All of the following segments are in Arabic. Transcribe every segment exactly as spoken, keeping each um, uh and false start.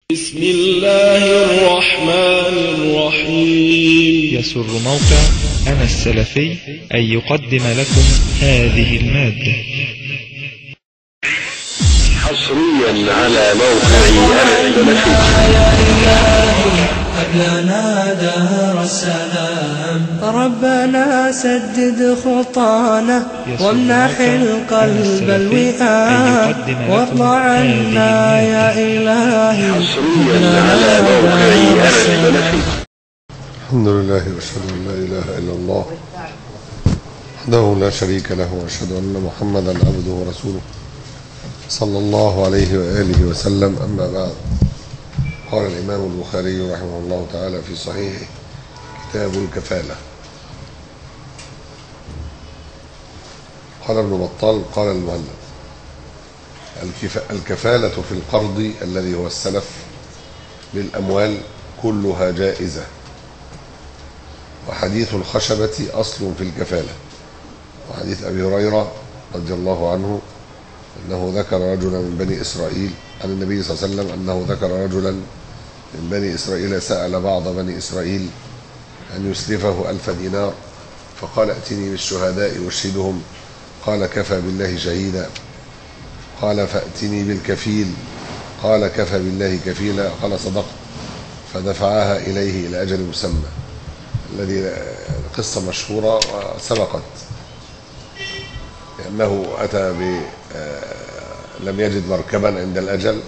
بسم الله الرحمن الرحيم. يسر موقع أنا السلفي أن يقدم لكم هذه المادة حصريا على موقع أنا السلفي. لنا دهر السلام ربنا سدد خطانا وامنح القلب الوئام وارض عنا يا إلهي. حصريا على موقع أنا السلفي. الحمد لله واشهد ان لا اله الا الله وحده لا شريك له واشهد ان محمدا عبده ورسوله صلى الله عليه واله وسلم. اما بعد، قال الامام البخاري رحمه الله تعالى في صحيحه كتاب الكفاله. قال ابن بطال قال المؤلف: الكفاله في القرض الذي هو السلف للاموال كلها جائزه، وحديث الخشبة أصل في الكفالة. وحديث أبي هريرة رضي الله عنه أنه ذكر رجلا من بني إسرائيل عن النبي صلى الله عليه وسلم أنه ذكر رجلا من بني إسرائيل سأل بعض بني إسرائيل أن يسلفه ألف دينار، فقال: ائتني بالشهداء واشهدهم. قال: كفى بالله شهيدا. قال: فأتني بالكفيل. قال: كفى بالله كفيلا. قال: صدقت. فدفعها إليه إلى أجل مسمى، الذي قصة مشهورة وسبقت، لأنه أتى ب لم يجد مركبا عند الأجل،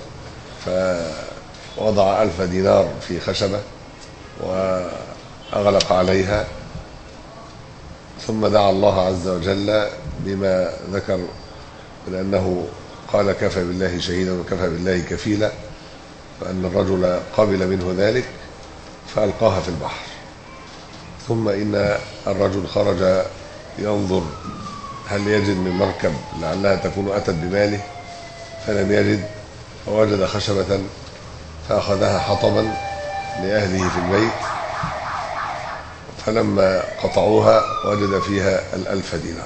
فوضع ألف دينار في خشبة وأغلق عليها، ثم دعا الله عز وجل بما ذكر من أنه قال: كفى بالله شهيدا وكفى بالله كفيلا، فأن الرجل قبل منه ذلك فألقاها في البحر. ثم إن الرجل خرج ينظر هل يجد من مركب لعلها تكون أتت بماله، فلم يجد، فوجد خشبة فأخذها حطبا لأهله في البيت، فلما قطعوها وجد فيها الألف دينار.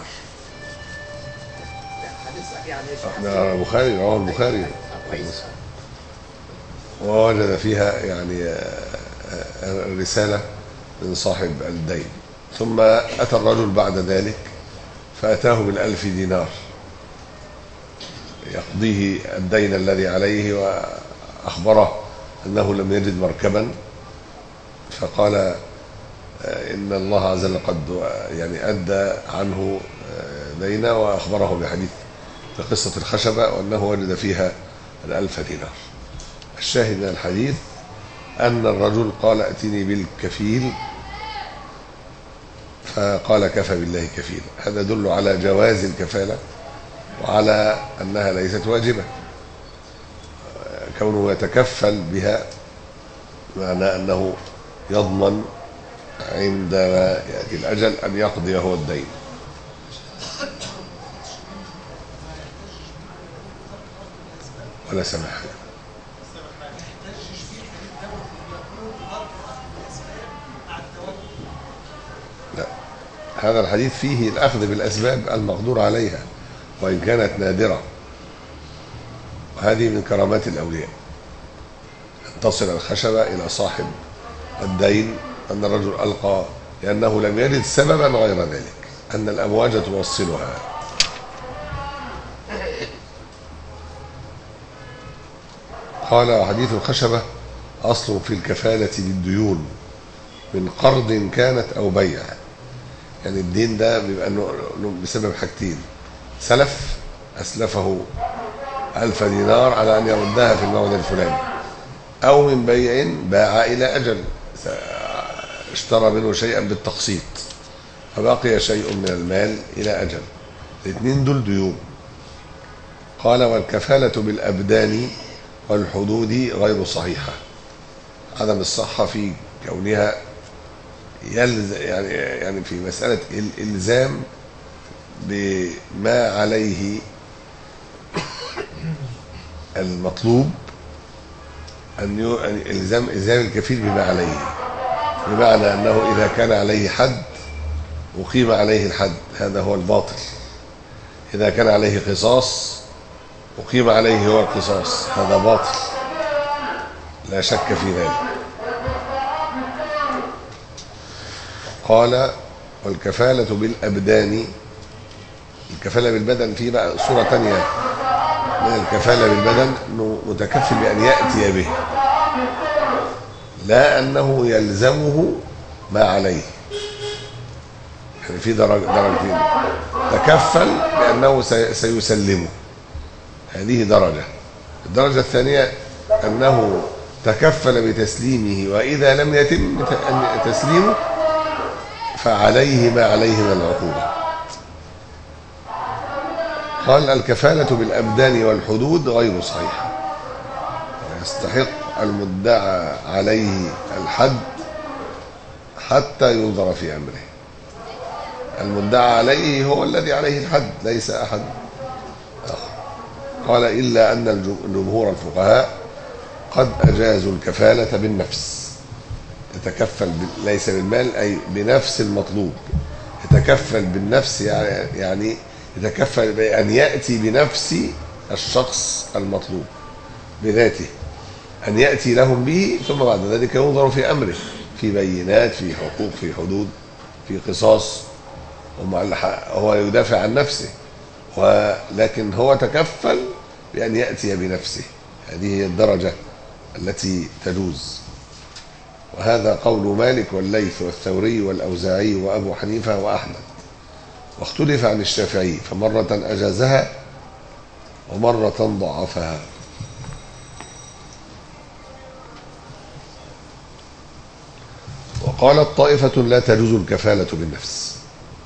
ده البخاري، رواه البخاري، ووجد فيها يعني الرسالة من صاحب الدين. ثم أتى الرجل بعد ذلك فأتاه بالألف دينار يقضيه الدين الذي عليه، وأخبره أنه لم يجد مركبا، فقال: إن الله عز وجل قد يعني أدى عنه دينا، وأخبره بحديث في قصة الخشبة وأنه وجد فيها الألف دينار. الشاهد من الحديث أن الرجل قال: ائتني بالكفيل، فقال: كفى بالله كفيلا. هذا يدل على جواز الكفالة وعلى أنها ليست واجبة، كونه يتكفل بها معنى أنه يضمن عندما يأتي الأجل أن يقضي هو الدين. ولا سمح. لا، هذا الحديث فيه الأخذ بالأسباب المقدور عليها وإن كانت نادرة، وهذه من كرامات الأولياء أن تصل الخشبة إلى صاحب الدين، أن الرجل ألقى لأنه لم يجد سببا غير ذلك، أن الأمواج توصلها. قال: وحديث الخشبة أصل في الكفالة للديون من قرض كانت أو بيع. يعني الدين ده بيبقى بسبب حاجتين: سلف، أسلفه ألف دينار على أن يردها في الموعد الفلاني، أو من بيع باع إلى أجل، اشترى منه شيئا بالتقسيط فبقي شيء من المال إلى أجل. الاثنين دول ديون. قال: والكفالة بالأبدان والحدود غير صحيحة. عدم الصحة في كونها يلز يعني يعني في مسألة الإلزام بما عليه المطلوب، أن إلزام إلزام الكفيل بما عليه، بمعنى أنه إذا كان عليه حد أقيم عليه الحد، هذا هو الباطل. إذا كان عليه قصاص أقيم عليه هو القصاص، هذا باطل. لا شك في ذلك. قال والكفالة بالأبدان، الكفالة بالبدن في بقى صورة تانية من الكفالة بالبدن، أنه متكفل بأن يأتي به، لا أنه يلزمه ما عليه. يعني في درجة درجتين، تكفل بأنه سيسلمه، هذه درجة. الدرجة الثانية أنه تكفل بتسليمه، وإذا لم يتم تسليمه فعليه ما عليه من العقوبة. قال الكفالة بالأبدان والحدود غير صحيحة، يستحق المدعى عليه الحد حتى ينظر في أمره. المدعى عليه هو الذي عليه الحد، ليس أحد آخر. قال إلا أن جمهور الفقهاء قد أجازوا الكفالة بالنفس، يتكفل ليس بالمال، أي بنفس المطلوب. يتكفل بالنفس يعني يتكفل بأن يأتي بنفس الشخص المطلوب بذاته، أن يأتي لهم به، ثم بعد ذلك ينظر في أمره، في بينات، في حقوق، في حدود، في قصاص، هو يدافع عن نفسه، ولكن هو تكفل بأن يأتي بنفسه. هذه هي الدرجة التي تجوز. وهذا قول مالك والليث والثوري والأوزاعي وأبو حنيفة وأحمد، واختلف عن الشافعي، فمرة أجازها ومرة ضعفها. وقالت طائفة لا تجوز الكفالة بالنفس،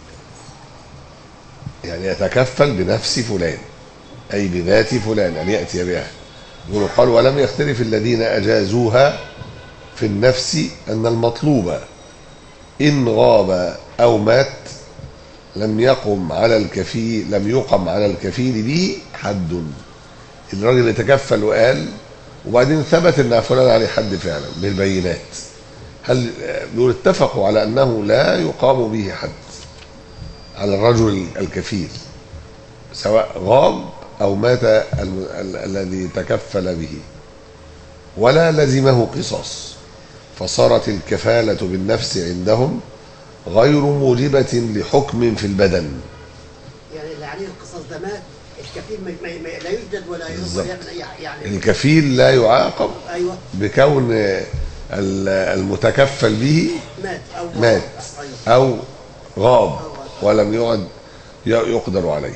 يعني يتكفل بنفس فلان أي بذات فلان أن يأتي بها. قال ولم يختلف الذين أجازوها في النفس أن المطلوب إن غاب أو مات لم يقم على الكفيل لم يقم على الكفيل به حد. الراجل اللي تكفل وقال وبعدين ثبت ان فلان عليه حد فعلا بالبينات، هل دول اتفقوا على انه لا يقام به حد على الرجل الكفيل سواء غاب او مات الذي تكفل به، ولا لزمه قصاص، فصارت الكفالة بالنفس عندهم غير موجبة لحكم في البدن. يعني اللي عليه القصاص ده مات، الكفيل ما ما لا يجدد ولا يعمل اي يعني الكفيل لا يعاقب ايوه بكون المتكفل به مات او مات او غاب ولم يعد يقدر عليه.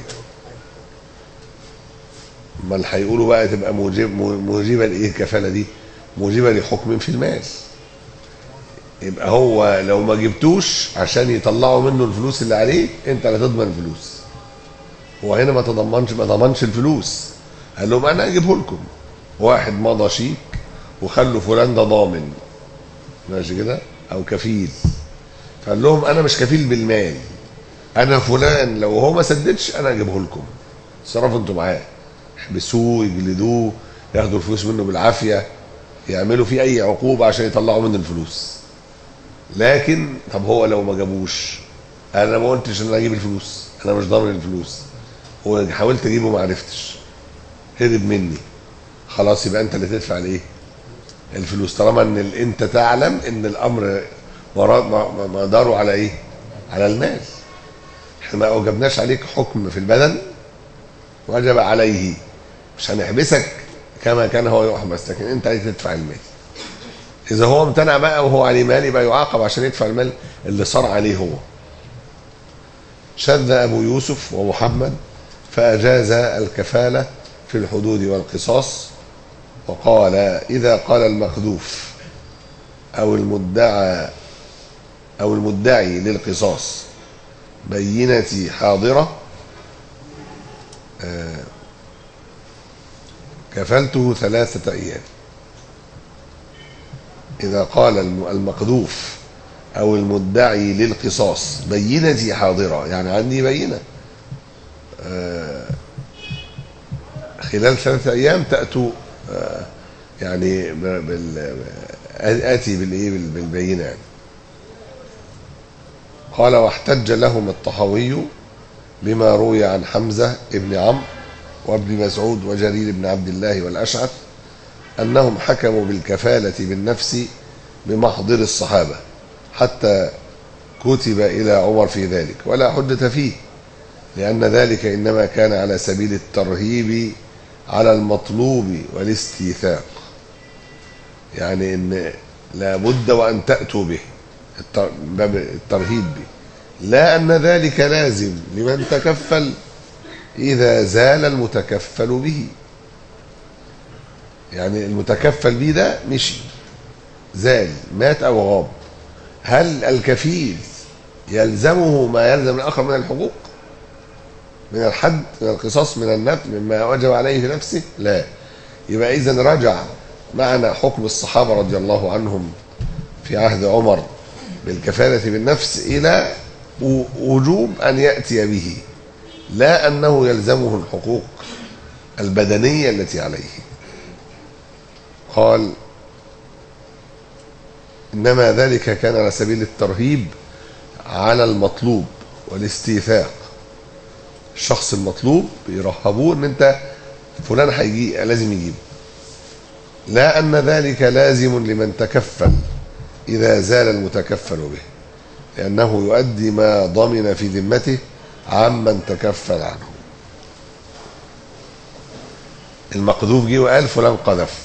امال هيقولوا بقى تبقى موجب موجبه لايه الكفاله دي؟ موجبه لحكم في المال. يبقى هو لو ما جبتوش عشان يطلعوا منه الفلوس اللي عليه انت لا تضمن الفلوس. هو هنا ما تضمنش ما ضمنش الفلوس، قال لهم انا اجيبه لكم. واحد مضى شيك وخلوا فلان ده ضامن ماشي كده او كفيل، فقال لهم انا مش كفيل بالمال، انا فلان لو هو ما سددش انا اجيبه لكم، اتصرفوا انتوا معاه، يحبسوه يجلدوه ياخدوا الفلوس منه بالعافيه، يعملوا فيه اي عقوبه عشان يطلعوا منه الفلوس. لكن طب هو لو ما جابوش، انا ما قلتش ان انا اجيب الفلوس، انا مش ضامن الفلوس، وحاولت اجيبه ما عرفتش، هرب مني، خلاص يبقى انت اللي تدفع الايه؟ الفلوس، طالما ان انت تعلم ان الامر مداره على ايه؟ على المال. احنا ما اوجبناش عليك حكم في البدن، وجب عليه، مش هنحبسك كما كان هو يحبس، لكن انت عليك تدفع المال. اذا هو امتنع بقى وهو عليه مال يبقى يعاقب عشان يدفع المال اللي صار عليه هو. شذ ابو يوسف ومحمد فاجاز الكفاله في الحدود والقصاص، وقال اذا قال المخذوف او المدعى او المدعي للقصاص بينتي حاضره كفلته ثلاثه ايام. إذا قال المقذوف أو المدعي للقصاص بينتي حاضرة، يعني عندي بينة خلال ثلاثة أيام تأتوا يعني آتي بالإيه بالبينة يعني. قال واحتج لهم الطحاوي بما روي عن حمزة ابن عمرو وابن مسعود وجرير بن عبد الله والأشعث أنهم حكموا بالكفالة بالنفس بمحضر الصحابة حتى كتب إلى عمر في ذلك، ولا حجة فيه، لأن ذلك إنما كان على سبيل الترهيب على المطلوب والاستيثاق، يعني إن لابد وأن تأتوا به، باب الترهيب به، لا أن ذلك لازم لمن تكفل إذا زال المتكفل به. يعني المتكفل به ده مشي، زال، مات أو غاب، هل الكفيل يلزمه ما يلزم الآخر من الحقوق، من الحد، من القصاص، من النفل، مما وجب عليه في نفسه؟ لا. يبقى إذن رجع معنى حكم الصحابة رضي الله عنهم في عهد عمر بالكفالة بالنفس إلى وجوب أن يأتي به، لا أنه يلزمه الحقوق البدنية التي عليه. قال إنما ذلك كان على سبيل الترهيب على المطلوب والاستيثاق. الشخص المطلوب بيرهبوه ان انت فلان هيجي لازم يجيب، لا ان ذلك لازم لمن تكفل اذا زال المتكفل به، لانه يؤدي ما ضمن في ذمته عمن تكفل عنه. المقذوف جه وقال فلان قذف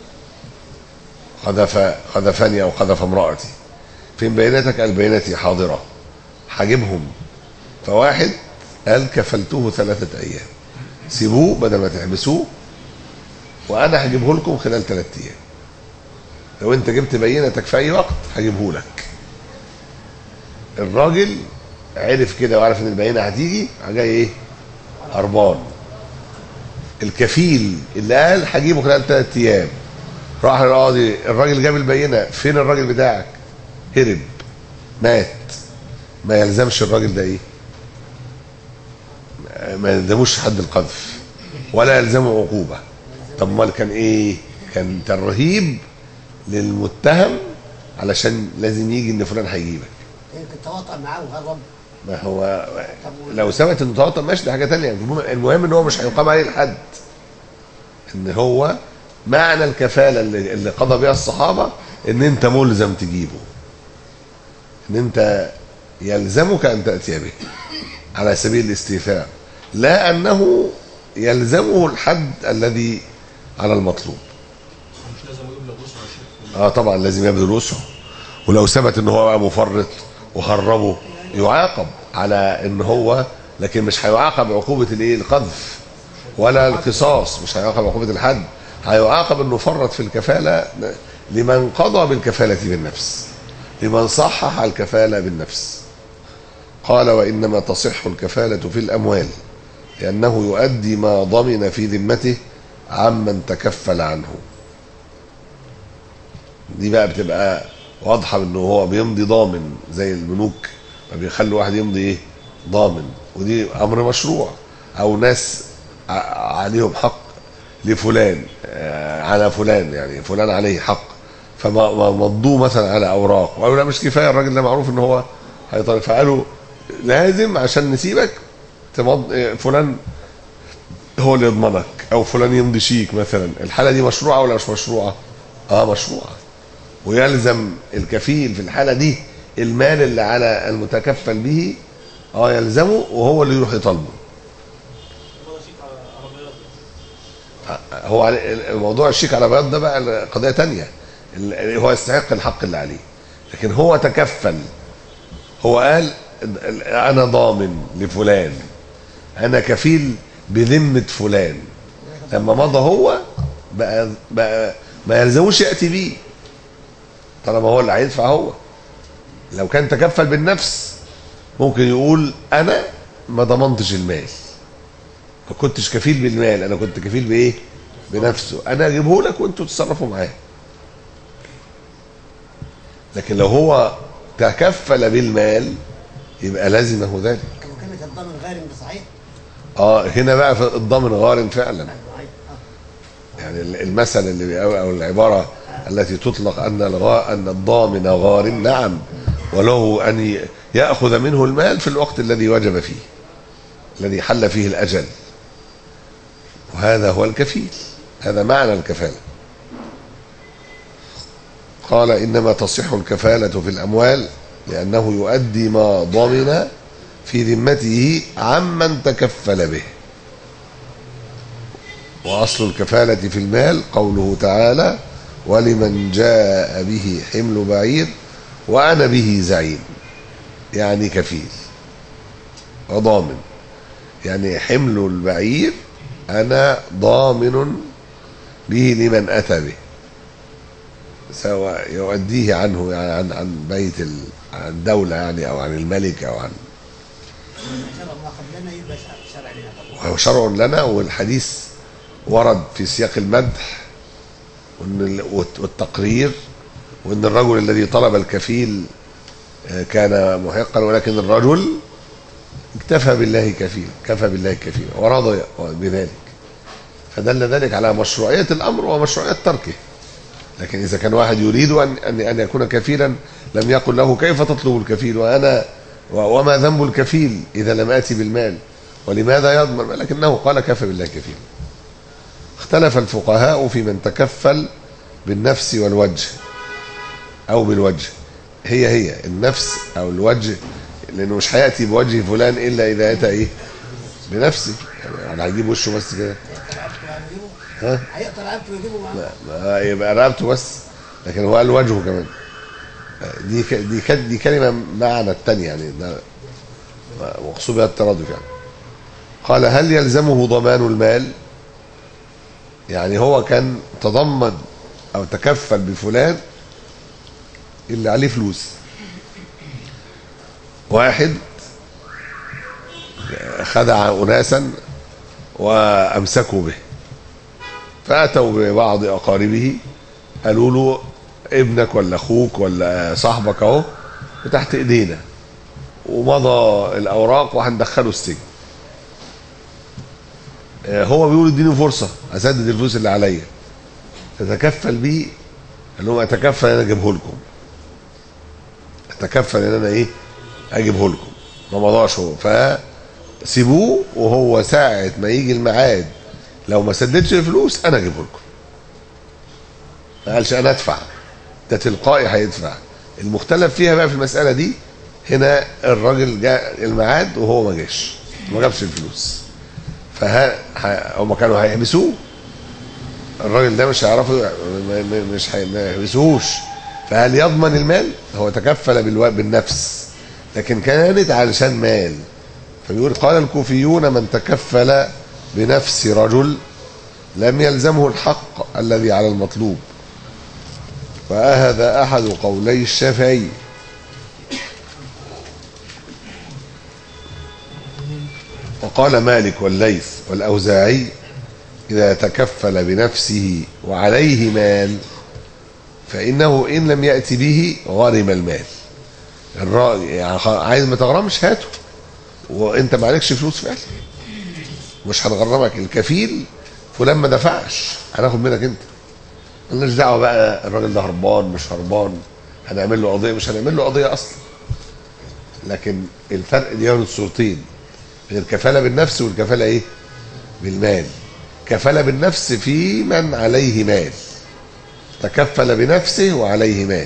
قذف قذفني او قذف امرأتي، فين بينتك؟ قال بينتي حاضرة، هجيبهم. فواحد قال كفلته ثلاثة أيام، سيبوه بدل ما تحبسوه وأنا هجيبه لكم خلال ثلاثة أيام، لو أنت جبت بينتك في أي وقت هجيبه لك. الراجل عرف كده وعرف إن البينة هتيجي، جاي إيه؟ هربان. الكفيل اللي قال هجيبه خلال ثلاثة أيام راح للقاضي، الراجل جاب البينة، فين الراجل بتاعك؟ هرب، مات. ما يلزمش الراجل ده إيه؟ ما يلزموش حد القذف ولا يلزمه عقوبة. طب امال كان ايه؟ كان ترهيب للمتهم علشان لازم يجي ان فلان هيجيبك. يمكن تواطأ معاه وهرب. ما هو لو ثبت انه تواطأ ماشي، دي حاجة تانية. المهم ان هو مش هيقام عليه الحد، ان هو معنى الكفالة اللي, اللي قضى بها الصحابة ان انت ملزم تجيبه، ان انت يلزمك ان تأتي به على سبيل الاستيفاء، لا أنه يلزمه الحد الذي على المطلوب. مش لازم يبلغ وسعه. اه طبعا لازم يبذل وسعه، ولو ثبت ان هو بقى مفرط وهربه يعاقب على ان هو، لكن مش هيعاقب عقوبة الايه؟ القذف ولا القصاص، مش هيعاقب عقوبة الحد، هيعاقب انه فرط في الكفالة لمن قضى بالكفالة بالنفس، لمن صحح الكفالة بالنفس. قال وإنما تصح الكفالة في الأموال لأنه يؤدي ما ضمن في ذمته عمن تكفل عنه. دي بقى بتبقى واضحة انه هو بيمضي ضامن، زي البنوك ما بيخلوا واحد يمضي ايه؟ ضامن، ودي امر مشروع. او ناس عليهم حق لفلان على فلان، يعني فلان عليه حق فمضوه مثلا على اوراق، وقالوا لا مش كفايه، الراجل ده معروف ان هو هيطلع، فقالوا لازم عشان نسيبك تمض فلان هو اللي يضمنك، او فلان يمضي شيك مثلا. الحاله دي مشروعه ولا مش مشروعه؟ اه مشروعه. ويلزم الكفيل في الحاله دي المال اللي على المتكفل به، اه يلزمه، وهو اللي يروح يطالبه. هو موضوع الشيك على بياض ده بقى قضيه ثانيه، هو يستحق الحق اللي عليه، لكن هو تكفل، هو قال انا ضامن لفلان، انا كفيل بذمه فلان، لما مضى هو بقى بقى ما يلزموش ياتي بيه طالما هو اللي هيدفع. هو لو كان تكفل بالنفس ممكن يقول انا ما ضمنتش المال، ما كنتش كفيل بالمال، انا كنت كفيل بايه؟ بنفسه، انا اجيبه لك وانتوا تتصرفوا معاه. لكن لو هو تكفل بالمال يبقى لازمه ذلك. وكلمة الضامن غارم ده صحيح؟ اه هنا بقى في الضامن غارم فعلا. يعني المثل اللي او العباره التي تطلق ان الغاء ان الضامن غارم، نعم، وله ان ياخذ منه المال في الوقت الذي وجب فيه، الذي حل فيه الاجل، وهذا هو الكفيل، هذا معنى الكفاله. قال إنما تصح الكفالة في الأموال لأنه يؤدي ما ضمن في ذمته عمن تكفل به. وأصل الكفالة في المال قوله تعالى ولمن جاء به حمل بعير وأنا به زعيم، يعني كفيل وضامن، يعني حمل البعير أنا ضامن به لمن أتى به، سواء يؤديه عنه يعني عن عن بيت عن الدولة يعني أو عن الملك أو عن وهو شرع لنا. والحديث ورد في سياق المدح والتقرير، وأن الرجل الذي طلب الكفيل كان محقا ولكن الرجل اكتفى بالله كفيل، كفى بالله كفيل ورضي بذلك، فدل ذلك على مشروعية الأمر ومشروعية تركه. لكن إذا كان واحد يريد أن أن أن يكون كفيلا لم يقل له كيف تطلب الكفيل وأنا وما ذنب الكفيل إذا لم آتي بالمال ولماذا يضمن، لكنه قال كفى بالله كفيل. اختلف الفقهاء في من تكفل بالنفس والوجه أو بالوجه، هي هي النفس أو الوجه، لأنه مش هيأتي بوجه فلان إلا إذا أتى إيه بنفسه، يعني هيجيب وشه بس كده، ها؟ هيقطع رقبته ويجيبه معاه؟ لا يبقى رقبته بس، لكن هو قال وجهه كمان. دي دي دي كلمة معنى الثانية، يعني ده مقصود بها الترادف. يعني قال هل يلزمه ضمان المال؟ يعني هو كان تضمن أو تكفل بفلان اللي عليه فلوس، واحد خدع أناسا وأمسكوا به، فأتوا ببعض أقاربه قالوا له ابنك ولا أخوك ولا صاحبك أهو تحت إيدينا ومضى الأوراق وهندخله السجن. هو بيقول اديني فرصة أسدد الفلوس اللي عليا، تتكفل بيه، قال لهم أتكفل أنا أجيبه لكم، أتكفل أن أنا إيه أجيبه لكم. ما مضاش هو، فسيبوه وهو ساعة ما يجي الميعاد لو ما سددش الفلوس أنا أجيبه لكم. ما قالش أنا أدفع، ده تلقائي هيدفع. المختلف فيها بقى في المسألة دي هنا الراجل جاء الميعاد وهو ما جاش، ما جابش الفلوس، فهم كانوا هيحبسوه، الراجل ده مش هيعرفوا، مش هيحبسوهوش، فهل يضمن المال؟ هو تكفل بالنفس لكن كانت علشان مال. فيقول قال الكوفيون من تكفل بنفس رجل لم يلزمه الحق الذي على المطلوب، وهذا أحد قولي الشافعي. وقال مالك والليث والأوزاعي إذا تكفل بنفسه وعليه مال فإنه إن لم يأتي به غرم المال. الراجل يعني عايز ما تغرمش هاته، وانت ما عليكش فلوس فعلا مش هنغرمك، الكفيل فلان ما دفعش هناخد منك انت، مالناش دعوه بقى الراجل ده هربان مش هربان، هنعمل له قضيه مش هنعمل له قضيه اصلا. لكن الفرق دي بين الصورتين، بين الكفاله بالنفس والكفاله ايه بالمال. كفاله بالنفس في من عليه مال، تكفل بنفسه وعليه مال.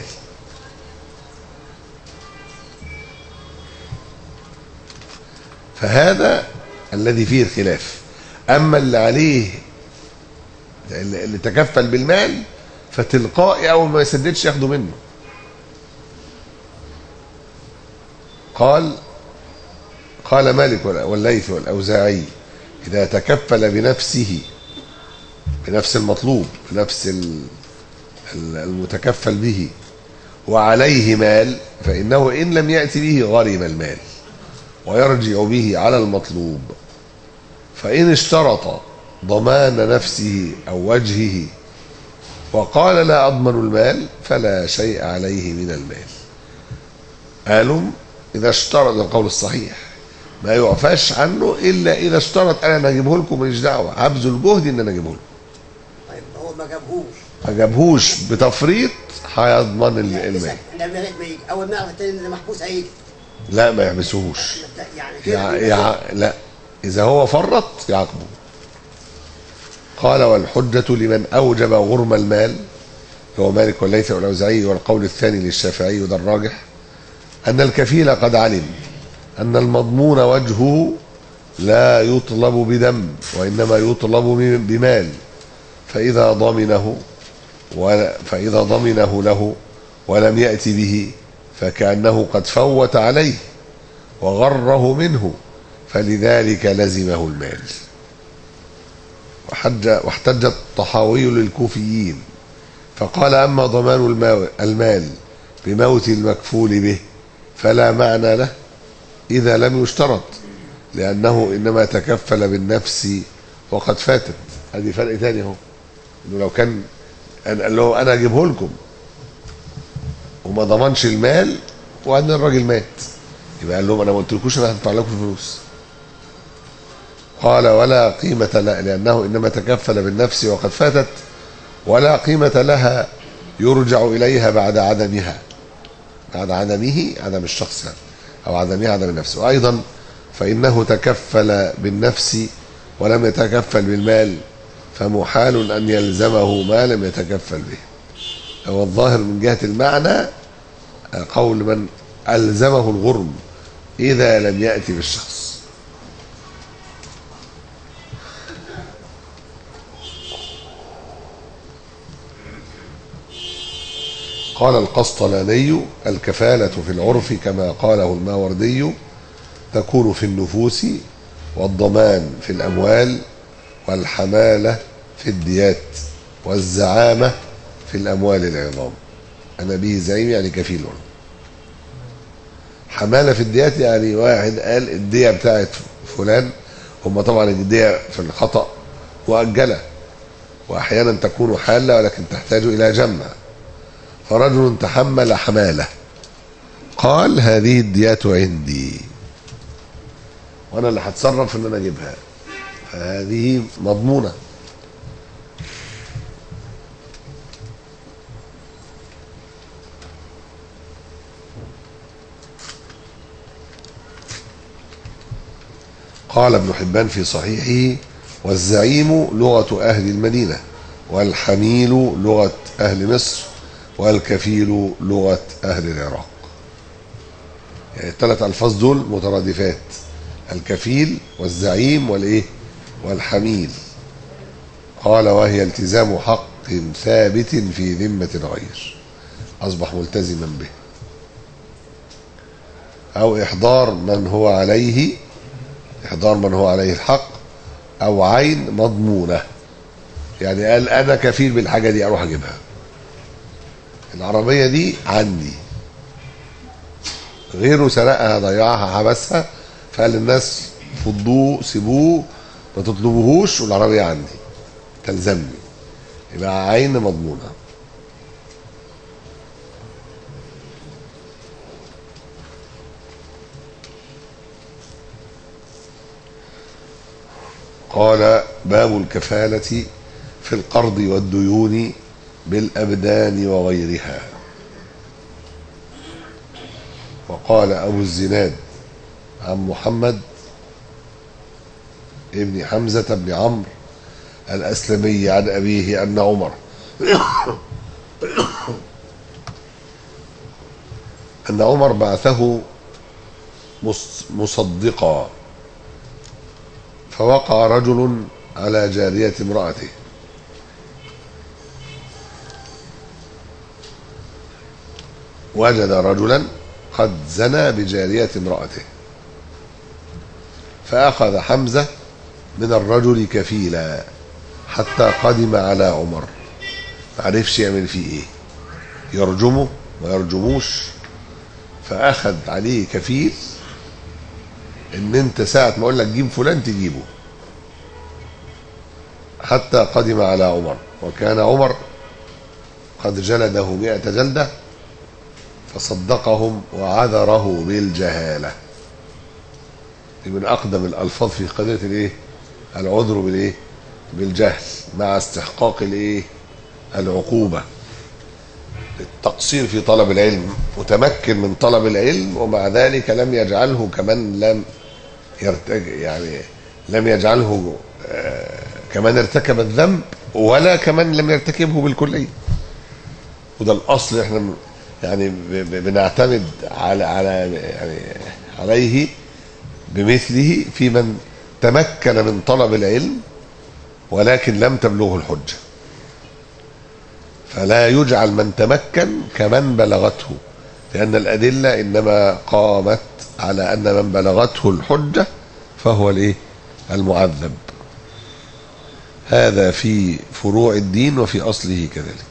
فهذا الذي فيه الخلاف. اما اللي عليه اللي تكفل بالمال فتلقائي اول ما يسددش ياخده منه. قال قال مالك والليث والاوزاعي اذا تكفل بنفسه، بنفس المطلوب، بنفس المتكفل به، وعليه مال فانه ان لم يأتي به غرم المال ويرجع به على المطلوب. فإن اشترط ضمان نفسه أو وجهه وقال لا أضمن المال فلا شيء عليه من المال. قالوا إذا اشترط، القول الصحيح ما يعفاش عنه إلا إذا اشترط أنا أجيبه لكم ماليش دعوة، عبذوا الجهد إن أنا أجيبه لكم. طيب هو ما جابهوش ما جابهوش بتفريط هيضمن المال. لما يجي أول ما يعرف التاني إن محبوس هيجي لا ما يحبسوهوش، يعني يع... يع... لا إذا هو فرط يعاقبه. قال والحجة لمن أوجب غرم المال هو مالك والليث والأوزاعي، والقول الثاني للشافعي وده الراجح، أن الكفيل قد علم أن المضمون وجهه لا يطلب بدم وإنما يطلب بمال، فإذا ضمنه فإذا ضمنه له ولم يأتي به فكأنه قد فوت عليه وغره منه، فلذلك لزمه المال. واحتج الطحاوي للكوفيين فقال: أما ضمان المال بموت المكفول به فلا معنى له إذا لم يشترط، لأنه إنما تكفل بالنفس وقد فاتت. هذه فرق تاني اهو، إنه لو كان قال له أنا أجيبه لكم وما ضمنش المال وأن الراجل مات، يبقى قال لهم أنا ما قلتلكوش أنا هدفع لكم الفلوس. قال: ولا قيمة لا، لأنه إنما تكفل بالنفس وقد فاتت، ولا قيمة لها يرجع إليها بعد عدمها، بعد عدمه عدم الشخص أو عدمه عدم النفس. وأيضا فإنه تكفل بالنفس ولم يتكفل بالمال، فمحال أن يلزمه ما لم يتكفل به. هو الظاهر من جهة المعنى قول من ألزمه الغرم إذا لم يأتي بالشخص. قال القسطلاني: الكفالة في العرف كما قاله الماوردي تكون في النفوس، والضمان في الأموال، والحمالة في الديات، والزعامة في الأموال العظام. أنا به زعيم يعني كفيل. حمالة في الديات يعني واحد قال الدية بتاعت فلان، هم طبعا الدية في الخطأ مؤجلة وأحيانا تكون حالة ولكن تحتاج إلى جمع، فرجل تحمل حمالة قال هذه الديات عندي وأنا اللي هتصرف إن أنا أجيبها، فهذه مضمونة. قال ابن حبان في صحيحه: والزعيم لغة أهل المدينة، والحميل لغة أهل مصر، والكفيل لغة أهل العراق. يعني الثلاث ألفاظ دول مترادفات، الكفيل والزعيم والإيه والحميل. قال: وهي التزام حق ثابت في ذمة الغير أصبح ملتزما به، أو إحضار من هو عليه إحضار من هو عليه الحق، أو عين مضمونة. يعني قال أنا كفيل بالحاجة دي أروح أجيبها، العربية دي عندي، غيره سرقها ضيعها حبسها فقال للناس فضوه سيبوه ما تطلبوهوش والعربية عندي تلزمني، يبقى عين مضمونة. قال: باب الكفالة في القرض والديون بالأبدان وغيرها. وقال أبو الزناد عن محمد ابن حمزة بن عمرو الأسلمي عن أبيه أن عمر أن عمر بعثه مصدقا، فوقع رجل على جارية امرأته، وجد رجلا قد زنى بجارية امرأته، فأخذ حمزة من الرجل كفيلا حتى قدم على عمر، معرفش يعمل فيه ايه، يرجمه ما يرجموش، فأخذ عليه كفيل ان انت ساعة ما اقول لك جيب فلان تجيبه، حتى قدم على عمر. وكان عمر قد جلده مئة جلدة فصدقهم وعذره بالجهالة. من أقدم الألفاظ في قضية الإيه؟ العذر بالإيه؟ بالجهل مع استحقاق الإيه؟ العقوبة. التقصير في طلب العلم، متمكن من طلب العلم ومع ذلك لم يجعله كمن لم يرتج يعني لم يجعله كمن ارتكب الذنب ولا كمن لم يرتكبه بالكلية. وده الاصل احنا يعني بنعتمد على على يعني عليه بمثله في من تمكن من طلب العلم ولكن لم تبلغه الحجة، فلا يجعل من تمكن كمن بلغته، لأن الأدلة إنما قامت على أن من بلغته الحجة فهو الإيه؟ المعذب. هذا في فروع الدين وفي أصله كذلك.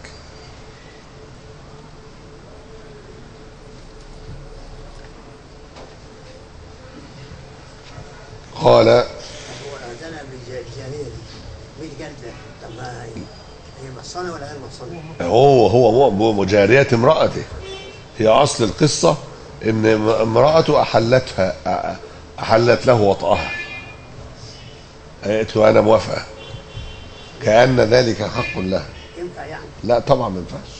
قال هو زنى بالجارية مين جلده؟ طب ما هي محصنة ولا غير محصنة؟ هو هو مجارية امرأته. هي أصل القصة إن امرأته أحلتها أحلت له وطأها، قالت له أنا موافقة، كأن ذلك حق له. ينفع يعني؟ لا طبعا ما ينفعش.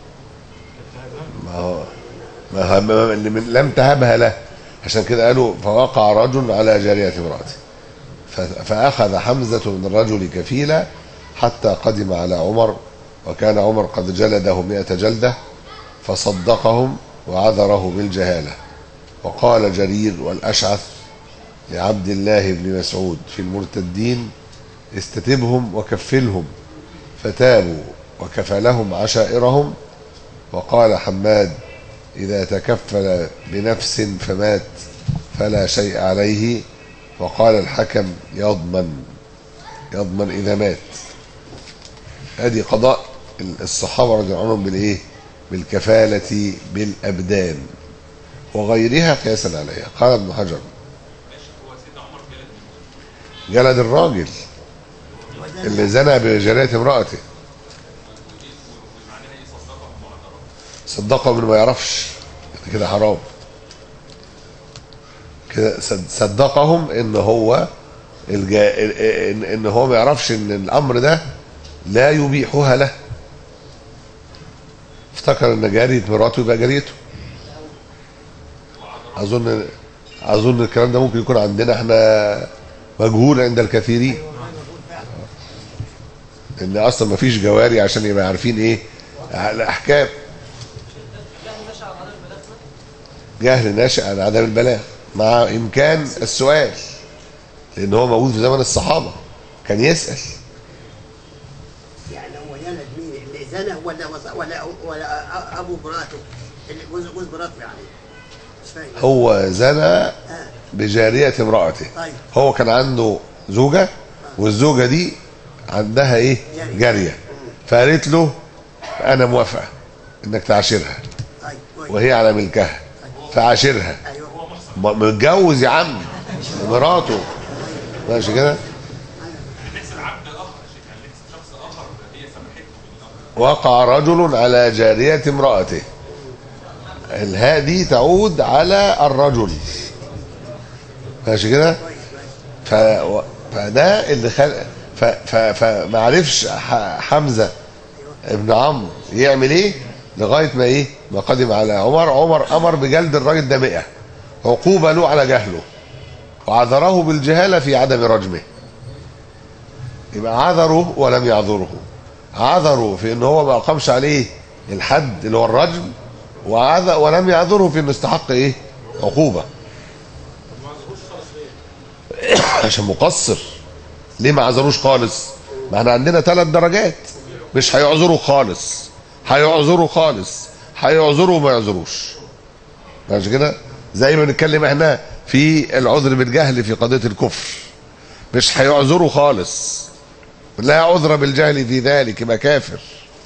ما هو ما هو لم تهبها له، عشان كده قالوا فوقع رجل على جارية امرأته فأخذ حمزة من الرجل كفيلا حتى قدم على عمر، وكان عمر قد جلده مئة جلدة فصدقهم وعذره بالجهالة. وقال جرير والأشعث لعبد الله بن مسعود في المرتدين استتبهم وكفلهم، فتابوا وكفلهم عشائرهم. وقال حماد إذا تكفل بنفس فمات فلا شيء عليه. وقال الحكم يضمن يضمن إذا مات. هذه قضاء الصحابة رضي الله عنهم بالإيه؟ بالكفالة بالأبدان وغيرها قياسا عليها. قال ابن حجر جلد الراجل اللي زنى بجارية امرأته، صدقه من ما يعرفش كده حرام، كده صدقهم ان هو الجا... ان هو ما يعرفش ان الامر ده لا يبيحها له، افتكر ان جارية مراته يبقى جاريته. اظن اظن الكلام ده ممكن يكون عندنا احنا مجهول عند الكثيرين، ان اصلا ما فيش جواري عشان يبقى عارفين ايه الاحكام. جهل ناشئ عن عدم البلاغ مع امكان السؤال، لان هو موجود في زمن الصحابه كان يسال. يعني هو يلد مين اللي زنى ولا ولا ولا ابو مراته اللي جوز جوز مراته يعني؟ مش فاهم. هو زنى بجاريه امراته. طيب. هو كان عنده زوجه والزوجه دي عندها ايه؟ جاريه، فقالت له انا موافقه انك تعاشرها وهي على ملكها فعاشرها. متجوز يا عم مراته، ماشي كده. وقع رجل على جارية امرأته، الهاء دي تعود على الرجل، ماشي كده. ف... فده اللي خل... ف... ف... فما عرفش حمزة ابن عمرو يعمل ايه لغايه ما ايه ما قدم على عمر. عمر امر بجلد الراجل ده مئة عقوبه له على جهله، وعذره بالجهاله في عدم رجمه. يبقى عذره ولم يعذره، عذره في ان هو ما اقامش عليه الحد اللي هو الرجم، وعذر ولم يعذره في انه استحق ايه عقوبه عشان مقصر. ليه ما عذروش خالص؟ ما احنا عندنا ثلاث درجات، مش هيعذروا خالص، هيعذروا خالص، هيعذروا وما يعذروش، ماشي كده. زي ما بنتكلم احنا في العذر بالجهل في قضيه الكفر، مش هيعذروا خالص، لا عذر بالجهل في ذلك، يبقى كافر.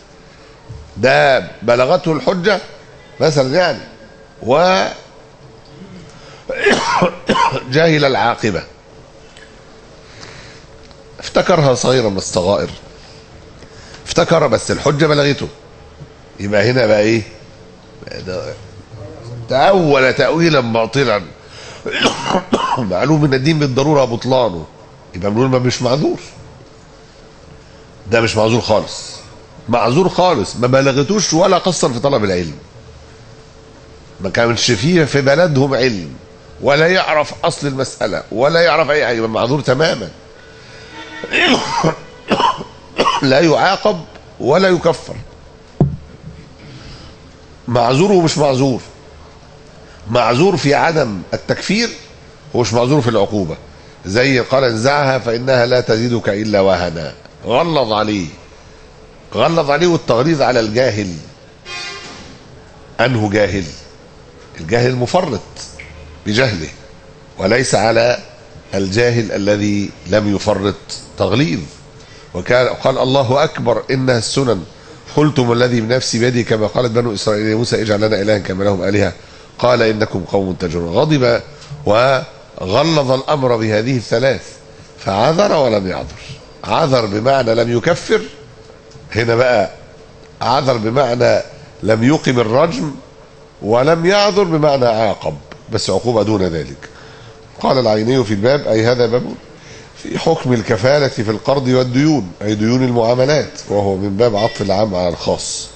ده بلغته الحجه مثلا يعني و جاهل العاقبه، افتكرها صغيرا من الصغائر، افتكر بس الحجه بلغته، يبقى هنا بقى ايه؟ تأول تأويلا باطلا معلوم من الدين بالضروره بطلانه، يبقى بنقول ما مش معذور. ده مش معذور خالص، معذور خالص، ما بلغتوش ولا قصر في طلب العلم، ما كانش فيه في بلدهم علم، ولا يعرف اصل المساله، ولا يعرف اي حاجه، يبقى معذور تماما. لا يعاقب ولا يكفر. معذور ومش معذور. معذور في عدم التكفير ومش معذور في العقوبة، زي قال انزعها فإنها لا تزيدك إلا وهنا، غلظ عليه غلظ عليه والتغليظ على الجاهل. أنه جاهل؟ الجاهل المفرط بجهله، وليس على الجاهل الذي لم يفرط تغليظ. وكان قال الله أكبر إنها السنن قلتم الذي بنفسي بيدي كما قالت بنو إسرائيل موسى اجعل لنا إلها كما لهم آلهة قال إنكم قوم تجهلون. غضب وغلظ الأمر بهذه الثلاث، فعذر ولم يعذر. عذر بمعنى لم يكفر، هنا بقى عذر بمعنى لم يقم الرجم، ولم يعذر بمعنى عاقب بس عقوبة دون ذلك. قال العيني في الباب أي هذا باب في حكم الكفالة في القرض والديون، أي ديون المعاملات، وهو من باب عطف العام على الخاص.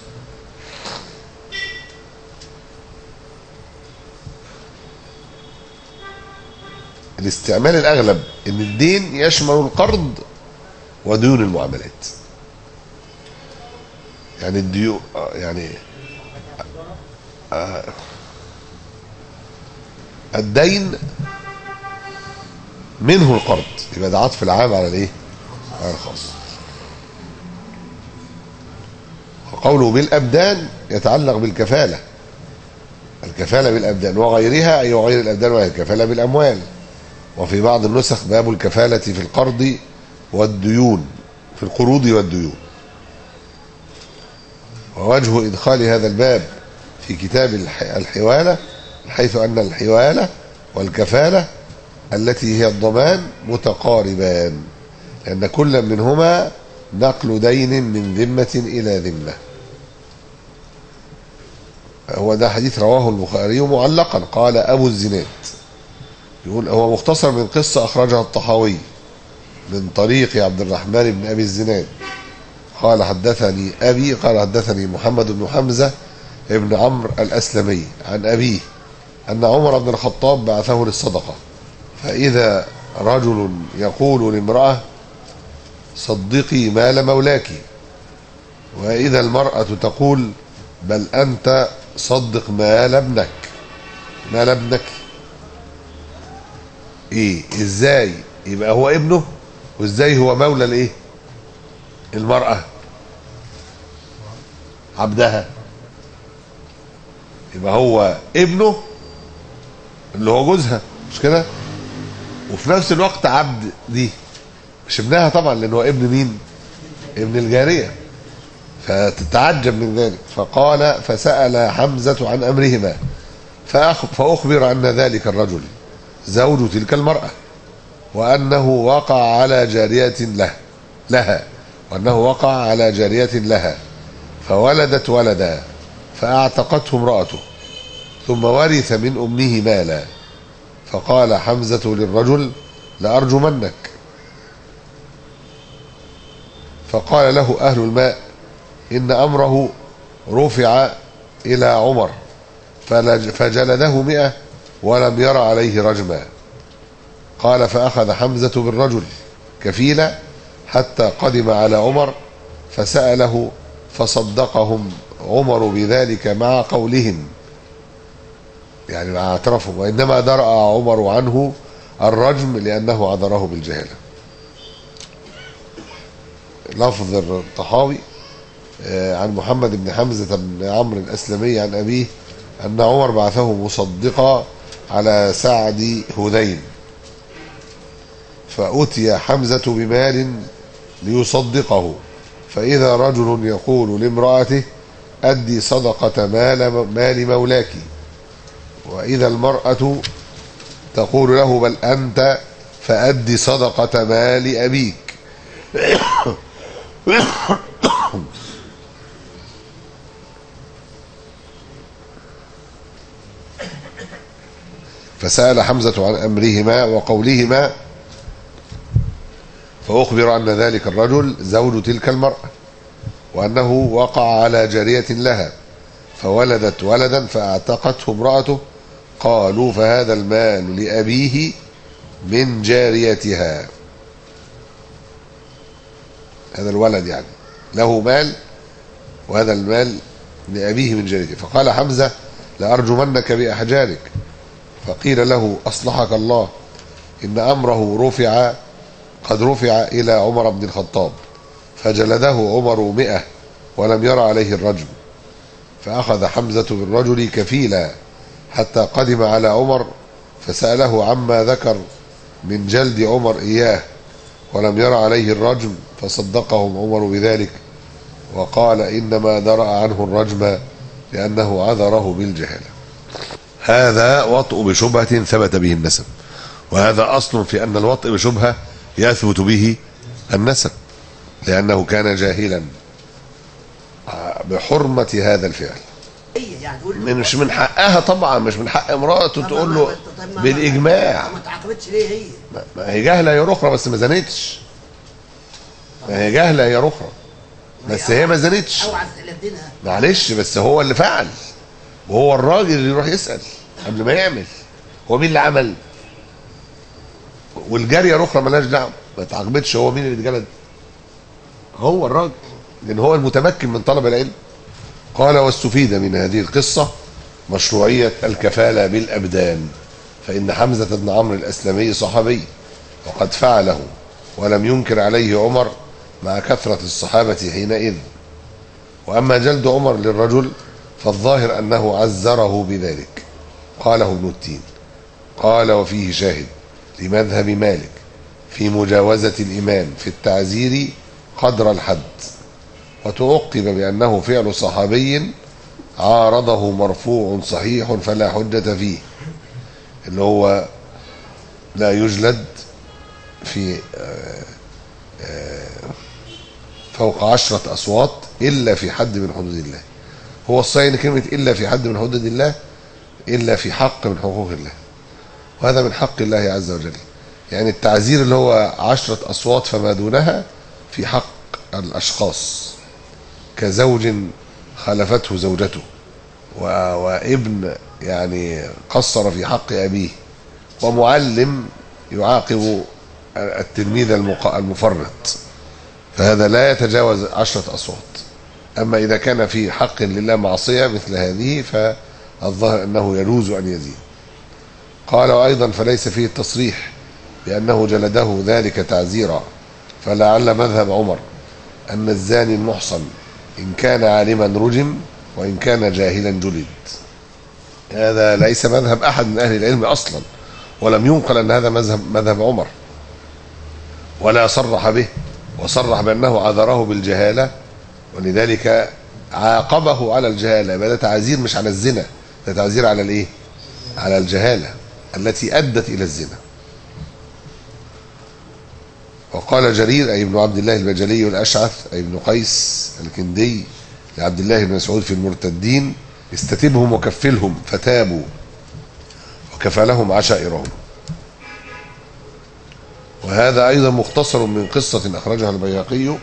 الاستعمال الأغلب إن الدين يشمل القرض وديون المعاملات. يعني الديون يعني آه الدين منه القرض، يبقى ده عطف العام على الايه؟ على الخاص. وقوله بالابدان يتعلق بالكفاله، الكفاله بالابدان وغيرها، اي وغير الابدان، وهي الكفاله بالاموال. وفي بعض النسخ باب الكفاله في القرض والديون، في القروض والديون. ووجه ادخال هذا الباب في كتاب الحواله حيث ان الحواله والكفاله التي هي الضمان متقاربان، لأن كل منهما نقل دين من ذمة إلى ذمة. هو ده حديث رواه البخاري معلقا. قال أبو الزناد، يقول هو مختصر من قصة أخرجها الطحاوي من طريق عبد الرحمن بن أبي الزناد قال حدثني أبي قال حدثني محمد بن حمزة ابن عمرو الأسلمي عن أبيه أن عمر بن الخطاب بعثه للصدقة، فإذا رجل يقول لامرأة صدقي مال مولاك، وإذا المرأة تقول بل أنت صدق مال ابنك. مال ابنك إيه؟ إزاي يبقى هو ابنه وإزاي هو مولى الإيه؟ المرأة عبدها. يبقى هو ابنه اللي هو جوزها، مش كده؟ وفي نفس الوقت عبد دي مش ابنها طبعا، لأنه هو ابن مين؟ ابن الجارية. فتتعجب من ذلك. فقال فسأل حمزة عن أمرهما فأخبر أن ذلك الرجل زوج تلك المرأة، وأنه وقع على جارية له لها وأنه وقع على جارية لها فولدت ولدا فأعتقته امرأته ثم ورث من أمه مالا. فقال حمزة للرجل لأرجمنك. فقال له أهل الماء إن أمره رفع إلى عمر فجلده مئة ولم ير عليه رجما. قال فأخذ حمزة بالرجل كفيلا حتى قدم على عمر فسأله فصدقهم عمر بذلك مع قولهم، يعني مع اعترافهم، وإنما درأ عمر عنه الرجم لأنه عذره بالجهالة. لفظ الطحاوي عن محمد بن حمزة بن عمرو الأسلمي عن أبيه أن عمر بعثه مصدقا على سعد هذين، فأتي حمزة بمال ليصدقه، فإذا رجل يقول لامرأته أدي صدقة مال, مال مولاك، وإذا المرأة تقول له بل أنت فأدي صدقة مال أبيك. فسأل حمزة عن أمرهما وقولهما فأخبر أن ذلك الرجل زوج تلك المرأة، وأنه وقع على جارية لها فولدت ولدا فأعتقته امرأته. قالوا فهذا المال لأبيه من جاريتها، هذا الولد يعني له مال وهذا المال لأبيه من جلده. فقال حمزة لأرجمنك بأحجارك. فقيل له أصلحك الله إن أمره رفع قد رفع إلى عمر بن الخطاب فجلده عمر مئة ولم ير عليه الرجم. فأخذ حمزة بالرجل كفيلا حتى قدم على عمر فسأله عما ذكر من جلد عمر إياه ولم ير عليه الرجم فصدقهم عمر بذلك وقال إنما درأ عنه الرجم لأنه عذره بالجهالة. هذا وطء بشبهة ثبت به النسب، وهذا أصل في أن الوطء بشبهة يثبت به النسب لأنه كان جاهلا بحرمة هذا الفعل. مش من حقها طبعا، مش من حق امراته تقول له بالإجماع. ما تعاقبتش ليه هي؟ ما هي جاهلة يا رخرة بس ما زنتش. ما هي جاهلة يا رخرة بس هي ما زنتش. معلش بس هو اللي فعل، وهو الراجل اللي يروح يسأل قبل ما يعمل. هو مين اللي عمل؟ والجارية رخرة مالهاش دعوة، ما تعاقبتش. هو مين اللي اتجلد؟ هو الراجل، لأن هو المتمكن من طلب العلم. قال واستفيد من هذه القصة مشروعية الكفالة بالأبدان، فإن حمزة بن عمرو الأسلمي صحابي وقد فعله ولم ينكر عليه عمر مع كثرة الصحابة حينئذ. وأما جلد عمر للرجل فالظاهر أنه عزره بذلك. قاله ابن التين. قال وفيه شاهد لمذهب مالك في مجاوزة الإمام في التعزير قدر الحد، وتعقب بأنه فعل صحابي عارضه مرفوع صحيح فلا حجة فيه، اللي هو لا يجلد في فوق عشرة أصوات إلا في حد من حدود الله. هو الصحيح كلمة إلا في حد من حدود الله إلا في حق من حقوق الله، وهذا من حق الله عز وجل. يعني التعزير اللي هو عشرة أصوات فما دونها في حق الأشخاص، كزوج خلفته زوجته، وابن يعني قصر في حق أبيه، ومعلم يعاقب التلميذ المفرط، فهذا لا يتجاوز عشرة أصوات. أما إذا كان في حق لله معصية مثل هذه فالظاهر أنه يجوز أن يزيد. قال وأيضا فليس فيه التصريح بأنه جلده ذلك تعزيرا، فلعل مذهب عمر أن الزاني المحصن إن كان عالما رجم وإن كان جاهلا جلد. هذا ليس مذهب أحد من أهل العلم أصلا، ولم ينقل أن هذا مذهب مذهب عمر، ولا صرح به، وصرح بأنه عذره بالجهالة، ولذلك عاقبه على الجهالة. يبقى ده تعزير مش على الزنا، ده تعزير على الايه؟ على الجهالة التي أدت إلى الزنا. وقال جرير أي ابن عبد الله البجلي الأشعث أي ابن قيس الكندي لعبد الله بن مسعود في المرتدين استتبهم وكفلهم فتابوا وكفلهم عشائرهم. وهذا أيضا مختصر من قصة أخرجها البيهقي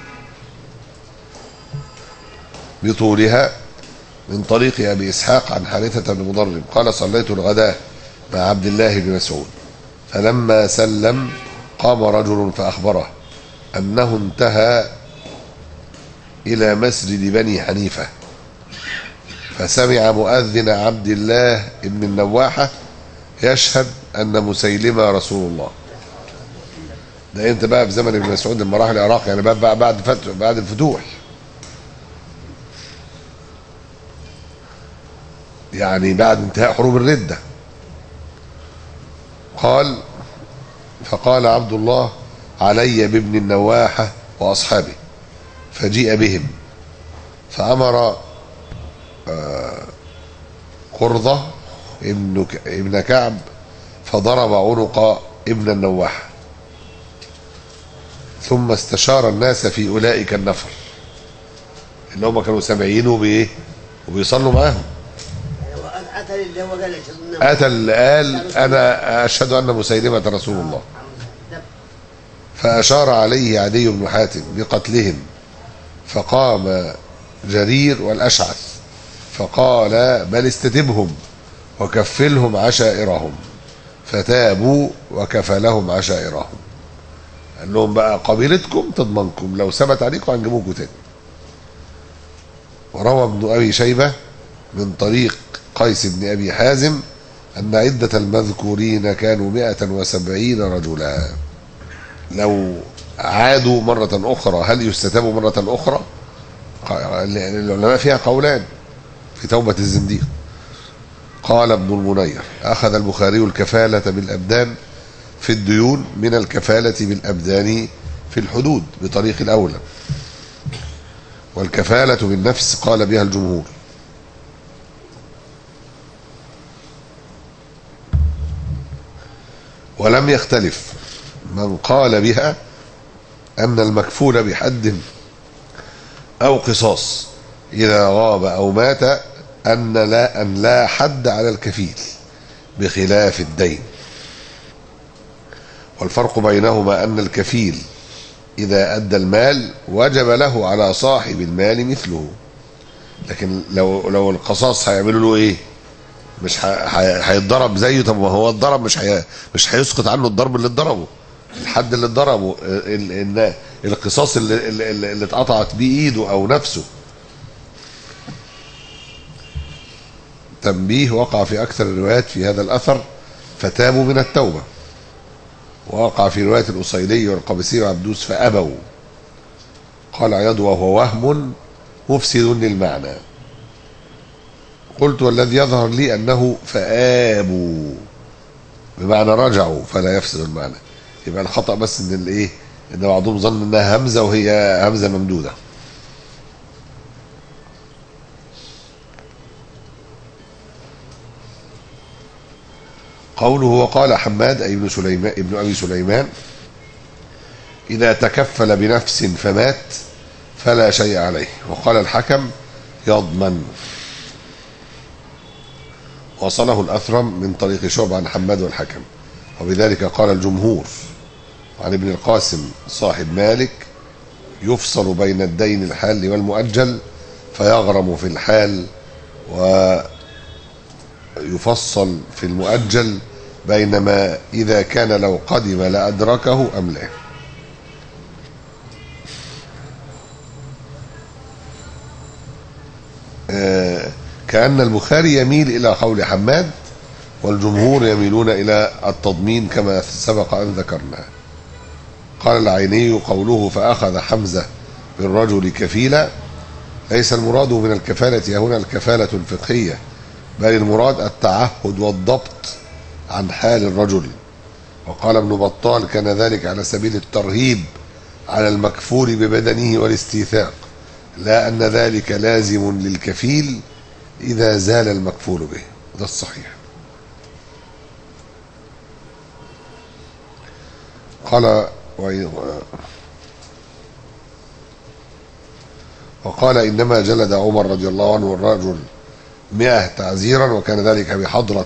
بطولها من طريق أبي إسحاق عن حارثة بن مضرب قال صليت الغداء مع عبد الله بن مسعود فلما سلم قام رجل فأخبره أنه انتهى إلى مسجد بني حنيفة فسمع مؤذن عبد الله بن النواحة يشهد أن مسيلمة رسول الله. ده انت بقى في زمن ابن مسعود لما راح العراق، يعني بقى بعد فتح بعد الفتوح، يعني بعد انتهاء حروب الردة. قال فقال عبد الله علي بابن النواحة وأصحابه فجيء بهم فأمر قرظة ابن ابن كعب فضرب عنق ابن النواحة ثم استشار الناس في أولئك النفر اللي هم كانوا سامعينه بإيه وبيصلوا معاهم. قتل اللي هو قال قتل اللي قال أنا أشهد أن مسيلمة رسول الله، فأشار عليه عدي بن حاتم بقتلهم فقام جرير والأشعث فقال بل استتبهم وكفلهم عشائرهم فتابوا وكفلهم عشائرهم. قال لهم بقى قبيلتكم تضمنكم، لو ثبت عليكم هنجيبوكم تاني. وروى ابن أبي شيبة من طريق قيس بن أبي حازم أن عدة المذكورين كانوا مئة وسبعين رجلا. لو عادوا مرة أخرى هل يستتابوا مرة أخرى؟ العلماء فيها قولان في توبة الزنديق. قال ابن المنير: أخذ البخاري الكفالة بالأبدان في الديون من الكفالة بالأبدان في الحدود بطريق الأولى، والكفالة بالنفس قال بها الجمهور. ولم يختلف من قال بها أن المكفول بحد أو قصاص إذا غاب أو مات أن لا أن لا حد على الكفيل بخلاف الدين. والفرق بينهما أن الكفيل إذا أدى المال وجب له على صاحب المال مثله، لكن لو لو القصاص هيعملوا له إيه؟ مش هيتضرب زيه. طب ما هو الضرب مش هي مش هيسقط عنه الضرب اللي اتضربه، الحد اللي اتضربه، القصاص اللي اللي, اللي اتقطعت بيه ايده او نفسه. تنبيه: وقع في اكثر الروايات في هذا الاثر فتابوا من التوبه، ووقع في روايه الاصيلي والقبسي وعبدوس فابوا. قال عياض: وهو وهم مفسد للمعنى. قلت: والذي يظهر لي أنه فآبوا بمعنى رجعوا فلا يفسد المعنى. يبقى الخطأ بس إن الإيه؟ إن بعضهم ظن إنها همزة وهي همزة ممدودة. قوله: وقال حماد أي ابن سليمان ابن أبي سليمان: إذا تكفل بنفس فمات فلا شيء عليه. وقال الحكم: يضمن. وصله الأثرم من طريق شعبة عن حماد والحكم، وبذلك قال الجمهور. وعن ابن القاسم صاحب مالك: يفصل بين الدين الحال والمؤجل فيغرم في الحال، ويفصل في المؤجل، بينما إذا كان لو قدم لأدركه أم لا. آه كأن البخاري يميل إلى قول حماد والجمهور يميلون إلى التضمين كما سبق أن ذكرنا. قال العيني: قوله فأخذ حمزة بالرجل كفيلا ليس المراد من الكفالة هنا الكفالة الفقهية، بل المراد التعهد والضبط عن حال الرجل. وقال ابن بطال: كان ذلك على سبيل الترهيب على المكفول ببدنه والاستيثاق، لا أن ذلك لازم للكفيل إذا زال المكفول به. ده الصحيح. قال وقال إنما جلد عمر رضي الله عنه الرجل مئة تعزيرا، وكان ذلك بحضرة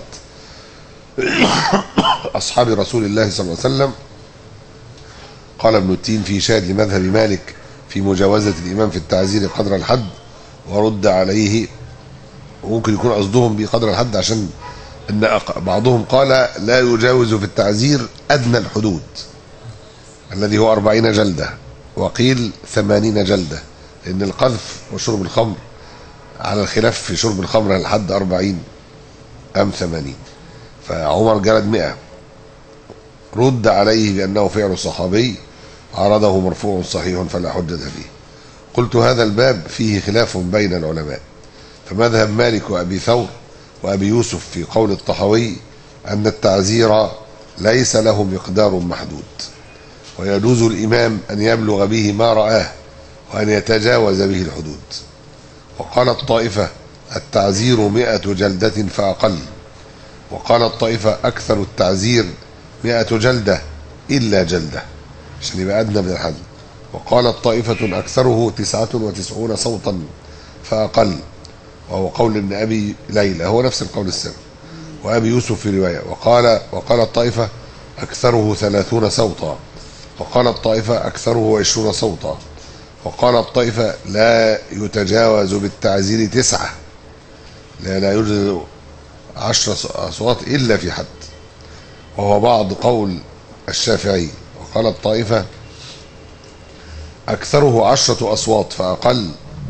أصحاب رسول الله صلى الله عليه وسلم. قال ابن التين في شاهد لمذهب مالك في مجاوزة الإمام في التعزير قدر الحد ورد عليه. وممكن يكون قصدهم بقدر الحد عشان ان بعضهم قال لا يجاوز في التعزير ادنى الحدود الذي هو أربعين جلدة، وقيل ثمانين جلدة، لان القذف وشرب الخمر على الخلاف في شرب الخمر لحد أربعين ام ثمانين. فعمر جلد مئة. رد عليه بأنه فعل صحابي عرضه مرفوع صحيح فلا حجة فيه. قلت: هذا الباب فيه خلاف بين العلماء، فمذهب مالك وأبي ثور وأبي يوسف في قول الطحاوي أن التعزير ليس له مقدار محدود، ويجوز الإمام أن يبلغ به ما رآه وأن يتجاوز به الحدود. وقال الطائفة: التعزير مئة جلدة فأقل. وقال الطائفة: أكثر التعزير مئة جلدة إلا جلدة، عشان يبقى أدنى من الحد. وقال الطائفة: أكثره تسعة وتسعون صوتا فأقل، وهو قول ابن أبي ليلى، هو نفس القول السابق، وأبي يوسف في رواية. وقال وقال الطائفة: أكثره ثلاثون صوتا. وقال الطائفة: أكثره عشرون صوتا. وقال الطائفة: لا يتجاوز بالتعزير تسعة، لا لا يوجد عشر أصوات إلا في حد، وهو بعض قول الشافعي. وقال الطائفة: أكثره عشرة أصوات فأقل،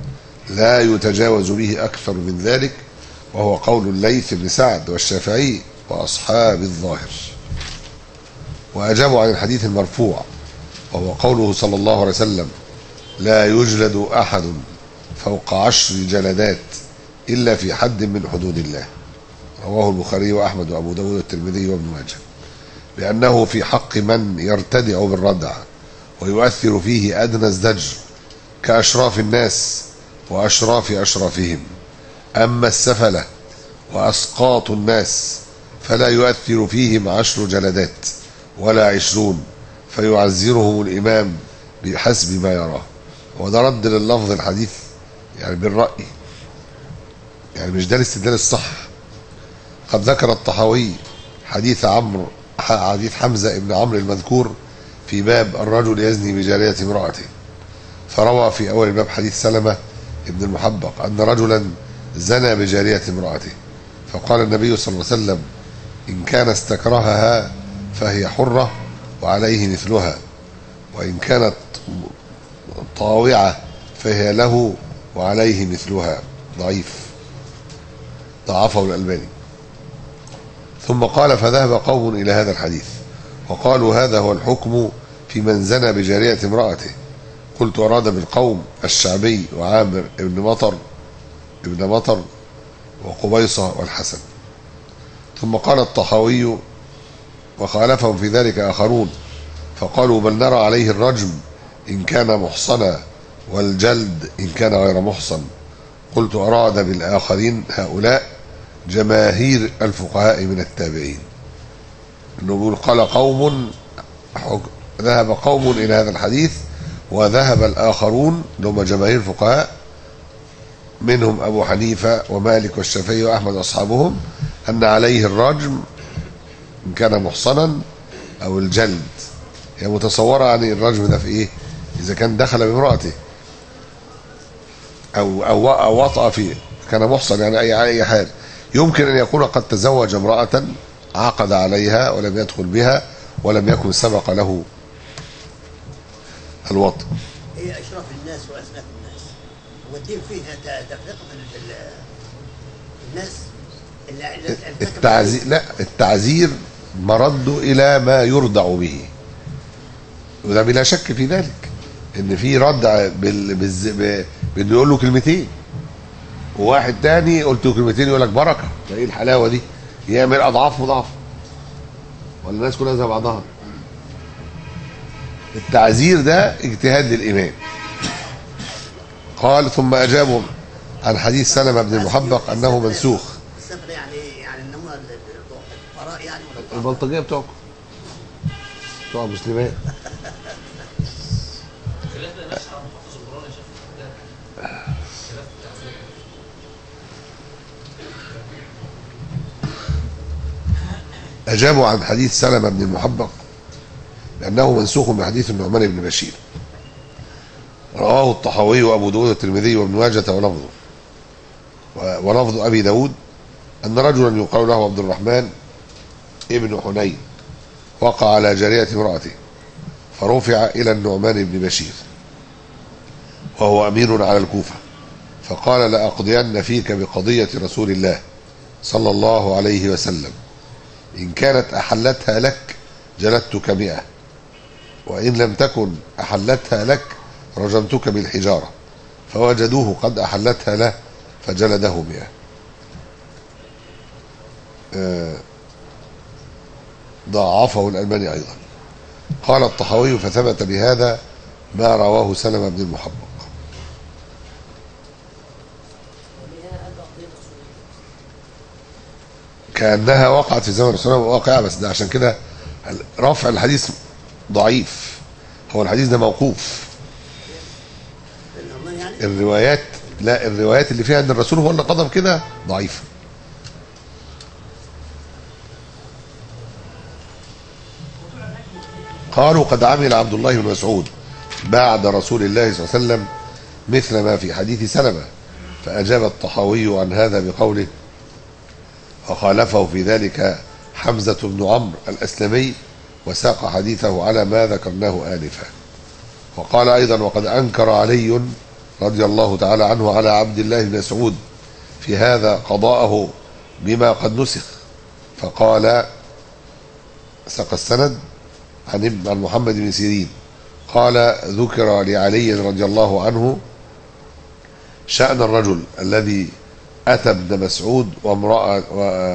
لا يتجاوز به أكثر من ذلك، وهو قول الليث بن سعد والشافعي وأصحاب الظاهر. وأجابوا عن الحديث المرفوع وهو قوله صلى الله عليه وسلم: لا يجلد أحد فوق عشر جلدات إلا في حد من حدود الله. رواه البخاري وأحمد وأبو داود والترمذي وابن ماجه، لأنه في حق من يرتدع بالردع ويؤثر فيه أدنى الزجر كأشراف الناس وأشراف أشرافهم. أما السفلة وأسقاط الناس فلا يؤثر فيهم عشر جلدات ولا عشرون، فيعزرهم الإمام بحسب ما يراه. وده رد لللفظ الحديث يعني بالرأي، يعني مش ده الاستدلال الصح. قد ذكر الطحاوي حديث عمرو حديث حمزة ابن عمرو المذكور في باب الرجل يزني بجارية امرأته، فروى في أول الباب حديث سلمة ابن المحبق أن رجلا زنى بجارية امرأته، فقال النبي صلى الله عليه وسلم: إن كان استكرهها فهي حرة وعليه مثلها، وإن كانت طاوعة فهي له وعليه مثلها. ضعيف، ضعفه الألباني. ثم قال: فذهب قوم إلى هذا الحديث وقالوا هذا هو الحكم في من زنى بجارية امرأته. قلت: أراد بالقوم الشعبي وعامر ابن مطر ابن مطر وقبيصة والحسن. ثم قال الطحاوي: وخالفهم في ذلك آخرون فقالوا: بل نرى عليه الرجم إن كان محصنا والجلد إن كان غير محصن. قلت: أراد بالآخرين هؤلاء جماهير الفقهاء من التابعين. إنه بيقول: قال قوم، ذهب قوم إلى هذا الحديث وذهب الآخرون اللي هم جماهير الفقهاء منهم أبو حنيفة ومالك والشافعي وأحمد وأصحابهم أن عليه الرجم إن كان محصنا أو الجلد. هي متصورة عن الرجم ده في إيه؟ إذا كان دخل بامرأته أو أو أو وطأ فيه كان محصن، يعني أي أي حال. يمكن أن يكون قد تزوج امرأة عقد عليها ولم يدخل بها ولم يكن سبق له الوطء. هي اشراف الناس واسلاف الناس، والدين فيها تفرقه في الناس. التعزير لا التعزير مرد الى ما يردع به، وده بلا شك في ذلك ان في ردع بال بال بانه يقول له كلمتين، وواحد تاني قلت له كلمتين يقول لك بركه. ده ايه الحلاوه دي؟ يعمل اضعاف مضاعفه، ولا الناس كلها زي بعضها؟ التعزير ده اجتهاد للإمام. قال: ثم أجابوا عن حديث سلمة بن المحبق أنه منسوخ. السفر يعني يعني النمو الفقراء يعني البلطجية بتوعكم بتوع المسلمين. أجابوا عن حديث سلمة بن المحبق لأنه منسوخ بحديث النعمان بن بشير. رواه الطحاوي وأبو داود والترمذي وابن ماجه ولفظه. ولفظ أبي داود أن رجلا يقال له عبد الرحمن ابن حنين وقع على جارية امرأته فرفع إلى النعمان بن بشير وهو أمير على الكوفة، فقال: لأقضين فيك بقضية رسول الله صلى الله عليه وسلم، إن كانت أحلتها لك جلدتك مئة، وإن لم تكن أحلتها لك رجمتك بالحجارة. فوجدوه قد أحلتها له فجلده مئة. ضاعفه الألباني أيضا. قال الطحاوي: فثبت بهذا ما رواه سلمة بن المحبق. كأنها وقعت في زمن الرسول صلى الله عليه وسلم واقعة، بس ده عشان كده رفع الحديث ضعيف. هو الحديث ده موقوف. الروايات لا الروايات اللي فيها ان الرسول هو اللي قدم كده ضعيفه. قالوا: قد عمل عبد الله بن مسعود بعد رسول الله صلى الله عليه وسلم مثل ما في حديث سلمة. فأجاب الطحاوي عن هذا بقوله: وخالفه في ذلك حمزة بن عمرو الأسلمي وساق حديثه على ما ذكرناه آنفا. وقال أيضا: وقد أنكر علي رضي الله تعالى عنه على عبد الله بن مسعود في هذا قضاءه بما قد نسخ، فقال ساق السند عن ابن عن محمد بن سيرين قال ذكر لعلي رضي الله عنه شأن الرجل الذي أتى ابن مسعود وامرأة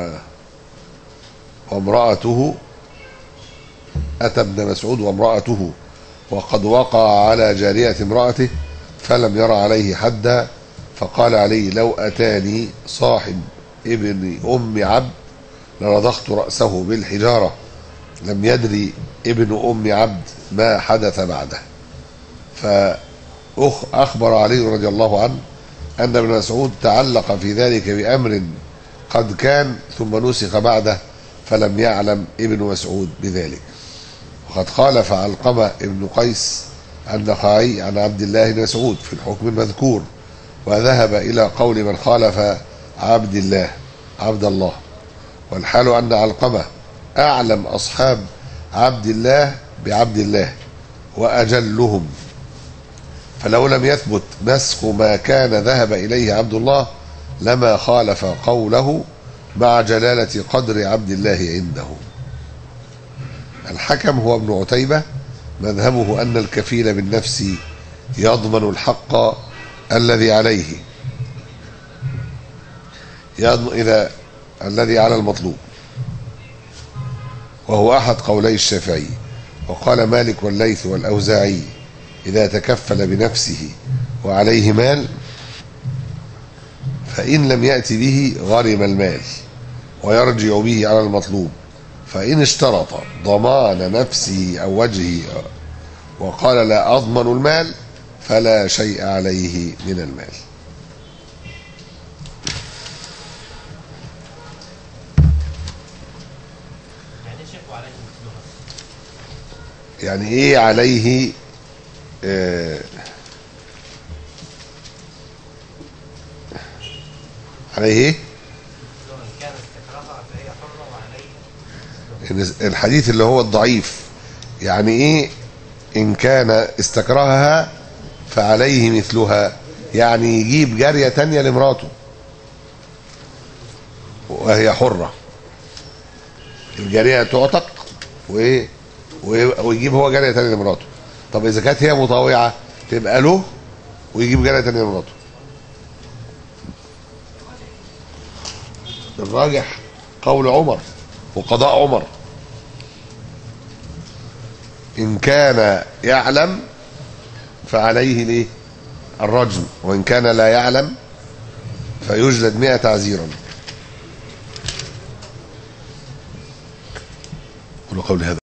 وامرأته أتى ابن مسعود وامرأته وقد وقع على جارية امرأته فلم ير عليه حدا، فقال علي لو أتاني صاحب ابن أم عبد لرضخت رأسه بالحجارة، لم يدري ابن أم عبد ما حدث بعده. فأخبر علي رضي الله عنه أن ابن مسعود تعلق في ذلك بأمر قد كان ثم نسخ بعده، فلم يعلم ابن مسعود بذلك. وقد خالف علقمة ابن قيس النخعي عن عبد الله بن مسعود في الحكم المذكور، وذهب إلى قول من خالف عبد الله عبد الله، والحال أن علقمة أعلم أصحاب عبد الله بعبد الله وأجلهم، فلو لم يثبت نسخ ما كان ذهب إليه عبد الله لما خالف قوله مع جلالة قدر عبد الله عنده. الحكم هو ابن عتيبة مذهبه أن الكفيل بالنفس يضمن الحق الذي عليه إذا الذي على المطلوب، وهو أحد قولي الشافعي. وقال مالك والليث والأوزاعي إذا تكفل بنفسه وعليه مال فإن لم يأتي به غرم المال ويرجع به على المطلوب، فإن اشترط ضمان نفسه أو وجهه وقال لا أضمن المال فلا شيء عليه من المال. يعني ايه عليه؟ آه عليه ايه؟ الحديث اللي هو الضعيف يعني ايه؟ ان كان استكرهها فعليه مثلها، يعني يجيب جارية تانية لمراته وهي حرة، الجارية تعتق وايه ويجيب هو جارية تانية لمراته. طب اذا كانت هي مطاوعة تبقى له ويجيب جارية تانية لمراته. الراجح قول عمر وقضاء عمر، ان كان يعلم فعليه ليه الرجم، وان كان لا يعلم فيجلد مئة تعزيرا. قولوا قولي هذا.